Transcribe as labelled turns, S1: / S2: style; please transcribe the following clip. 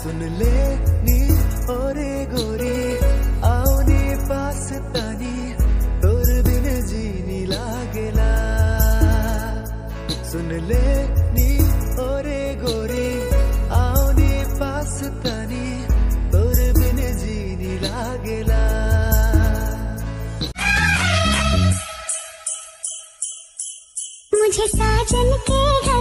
S1: सुन ले नी ओरे गोरी आओ नी पास तानी तोर बिन जीनी लागेला सुन ले नी ओरे गोरी आओ नी पास तानी तोर बिन जीनी लागेला
S2: मुझे साजन के